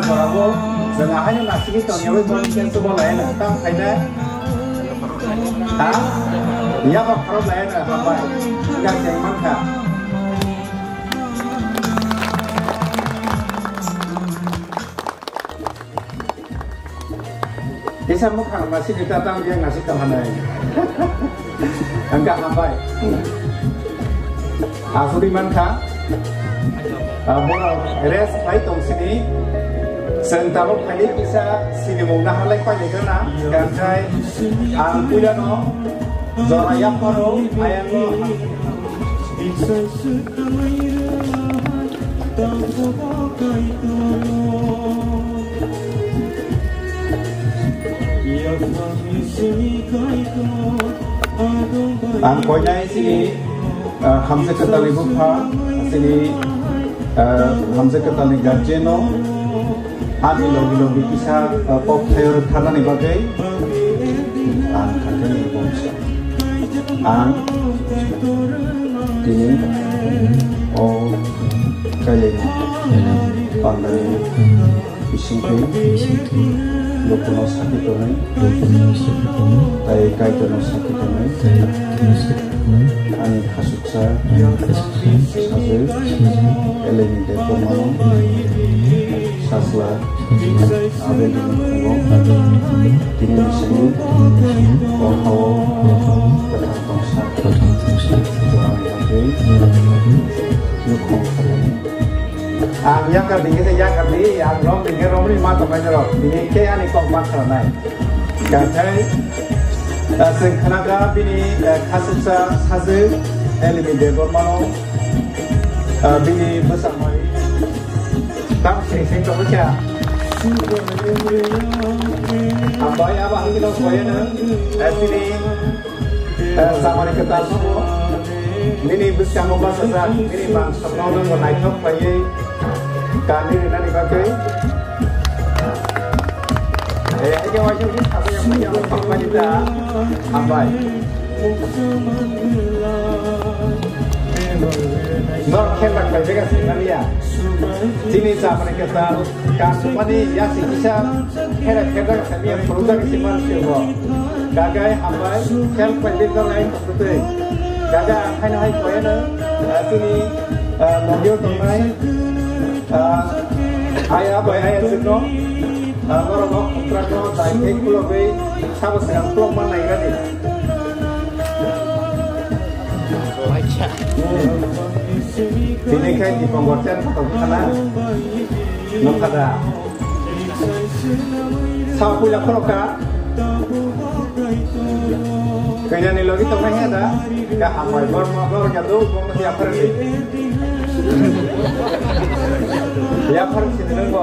Borawo, jangan hanya nasi kita yang berjualan sebuah lain, tak ada. Ah, dia bakal lain apa? Enggak jangan kah? Bisa makan masih ditatang dia ngasih kemana ini? Enggak sampai. Aku di mana? Borawo, res baik tong sini. Sentalo kali bisa sini mau nah lagi pada kena ganjai angkulan no zoraya paro ayam no angkonya sini hamzah ketali buka sini hamzah ketali gajeno Ani logi bisa pop hair karena nih bagai an kangen nih bangsa an ini oh kalian pandai bising lokono sakit tuh tai kai tuh sakit tuh ani kasuksa sahaja eleni depo mana Sasla, Abel di Kini di sini, Ohau, Batang Tongsa, Orang Bagai, Yukong Kali. Yang kali ini saya kali, yang rom ini mata banyak rom. Ini kayak ni kok macam mana? Ganjai, sengkanaga bini kasusnya sahaja, elemen depan mana, bini bersama. Tam sing to baca. Apa ya abang kita semuanya na sini sama di ketal semua. Ini bersama bahasa ini bang sebelum naik top pakai kali ini nanti pakai. Ini wajib kita apa yang punya apa kita apa? Nor kembali ke jaga Senalia. Sini sama kita kasupani ya sih bisa kira kami yang produk simpan siapa. Gagai hambai help pendidikan lain betul. Gagai hai koyen sini mobil tunai ayah boy ayah sino orang kontrak no tai kulo be sama sekali belum mana ini. Ini kan di pembuatan atau mana? Nukada. Sama punya kroka. Kayaknya nih lagi tuh mana ada? Gak apa? Baru jatuh, mau siap pergi. Siap pergi sini dulu.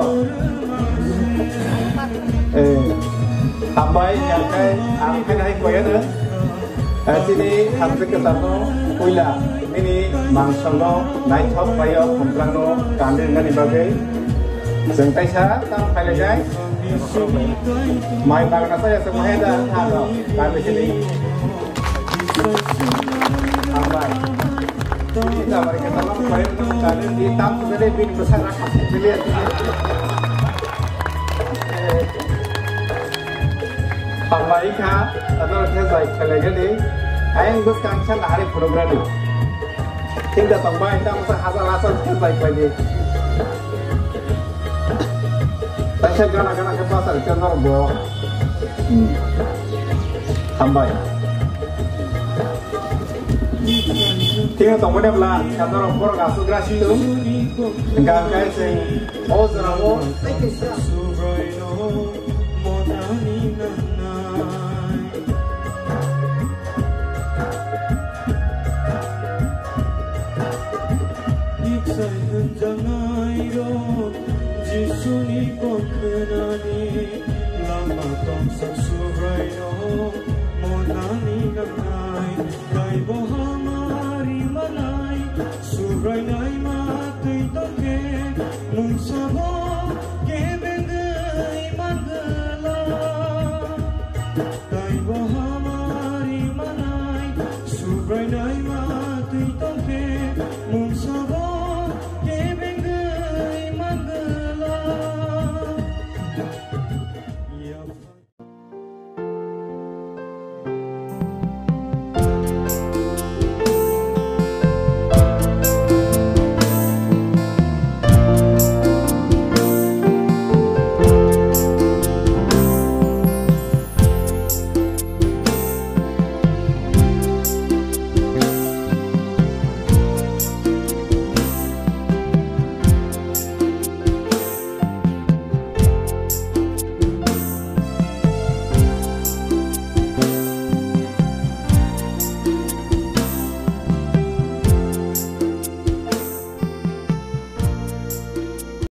Tambahin yang kayak apa naik koyana? Sini hampir ketemu kuila. Ini mangsolo naik top payo komplano kandil nani bagai sentai sa tang pale jai mai bagna saya semua ada halo kami sini ambai kita mari kita malam payo kandil di tap sudah bin besar rakas lihat ambai ka atau saya baik kali jadi ayang bus kancan hari program ini Tidak tambah, tidak usah asal-asal baik lagi. Saya gana-gana ke pasar, contoh bawa tambah. Tinggal tunggu deh belah, contoh bawa kasu gelas itu, enggak kayak sing, oh seramu. Jisuni kau kenani lama tak saksurai no